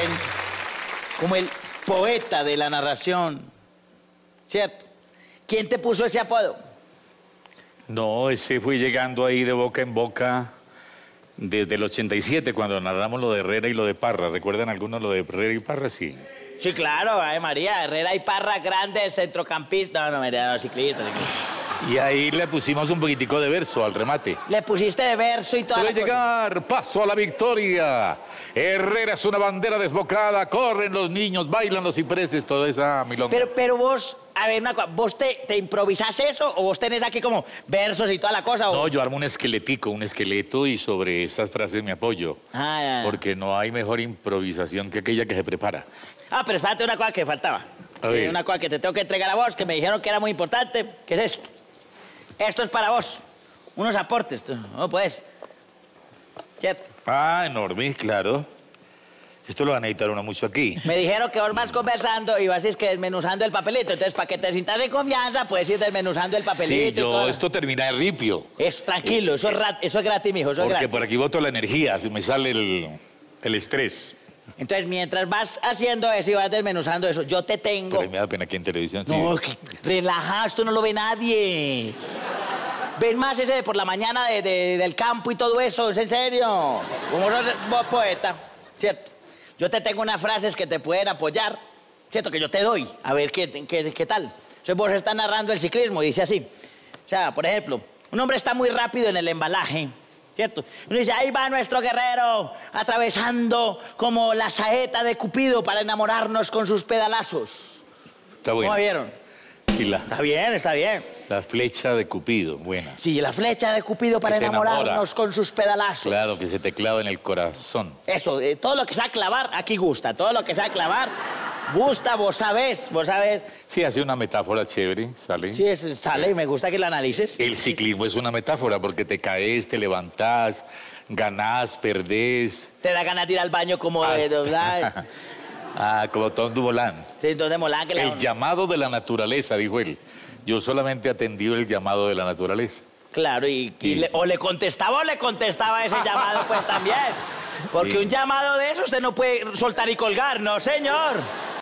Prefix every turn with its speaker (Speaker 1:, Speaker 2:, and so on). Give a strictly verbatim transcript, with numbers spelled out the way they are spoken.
Speaker 1: buen, como el poeta de la narración, ¿cierto? ¿Quién te puso ese apodo?
Speaker 2: No, ese fue llegando ahí de boca en boca desde el ochenta y siete, cuando narramos lo de Herrera y lo de Parra. ¿Recuerdan algunos lo de Herrera y Parra? Sí.
Speaker 1: Sí, claro, ay María, Herrera y Parra, grandes centrocampistas. No, no, María, no, ciclistas.
Speaker 2: Y ahí le pusimos un poquitico de verso al remate.
Speaker 1: Le pusiste de verso y todo.
Speaker 2: Se va a llegar, paso a la victoria. Herrera es una bandera desbocada, corren los niños, bailan los cipreses, toda esa milonga.
Speaker 1: Pero, pero vos, a ver, una cosa, ¿vos te, te improvisás eso o vos tenés aquí como versos y toda la cosa? ¿O?
Speaker 2: No, yo armo un esqueletico, un esqueleto y sobre estas frases me apoyo.
Speaker 1: Ah, ya, ya.
Speaker 2: Porque no hay mejor improvisación que aquella que se prepara.
Speaker 1: Ah, pero espérate, una cosa que faltaba.
Speaker 2: A ver.
Speaker 1: Eh, una cosa que te tengo que entregar a vos, que me dijeron que era muy importante. ¿Qué es esto? Esto es para vos. Unos aportes, tú. No puedes. ¿Cierto?
Speaker 2: Ah, enorme, claro. Esto lo van a editar uno mucho aquí.
Speaker 1: Me dijeron que vos vas conversando y vas es que desmenuzando el papelito. Entonces, para que te sientas en confianza, puedes ir desmenuzando el papelito.
Speaker 2: Sí,
Speaker 1: y
Speaker 2: yo,
Speaker 1: todo.
Speaker 2: esto termina de ripio.
Speaker 1: Es tranquilo, eso es, rat- eso es gratis, mijo, eso es
Speaker 2: Porque
Speaker 1: gratis.
Speaker 2: por aquí boto la energía, se me sale el, el estrés.
Speaker 1: Entonces, mientras vas haciendo eso y vas desmenuzando eso, yo te tengo...
Speaker 2: Pero me da pena aquí en televisión. sí.
Speaker 1: No, que- relaja, esto no lo ve nadie. ¿Ven más ese de por la mañana de, de- del campo y todo eso? ¿Es en serio? Como sos vos poeta, ¿cierto? Yo te tengo unas frases que te pueden apoyar, ¿cierto? Que yo te doy, a ver qué, qué, qué tal. Entonces vos estás narrando el ciclismo y dice así. O sea, por ejemplo, un hombre está muy rápido en el embalaje, ¿cierto? Uno dice, ahí va nuestro guerrero atravesando como la saeta de Cupido para enamorarnos con sus pedalazos.
Speaker 2: Está bueno.
Speaker 1: ¿Cómo vieron?
Speaker 2: Y la,
Speaker 1: Está bien, está bien.
Speaker 2: la flecha de Cupido, buena.
Speaker 1: Sí, la flecha de Cupido para
Speaker 2: Que te
Speaker 1: enamorarnos
Speaker 2: enamora.
Speaker 1: con sus pedalazos.
Speaker 2: Claro, que se te clava en el corazón.
Speaker 1: Eso, eh, todo lo que sea clavar, aquí gusta. Todo lo que sea clavar, gusta, vos sabés, vos sabés.
Speaker 2: Sí, hace una metáfora chévere, sale.
Speaker 1: Sí, es- sale y me gusta que la analices.
Speaker 2: El ciclismo es una metáfora porque te caes, te levantás, ganás, perdés.
Speaker 1: Te da ganas de ir al baño como de...
Speaker 2: Hasta-
Speaker 1: ¿verdad?
Speaker 2: Ah, como Tom Dumoulin.
Speaker 1: Sí, entonces Molán que la...
Speaker 2: El llamado de la naturaleza, dijo él. Yo solamente he atendido el llamado de la naturaleza.
Speaker 1: Claro, y, y
Speaker 2: Sí.
Speaker 1: le- o le contestaba o le contestaba ese llamado, pues también. Porque
Speaker 2: Sí.
Speaker 1: un llamado de eso usted no puede soltar y colgar, ¿no, señor?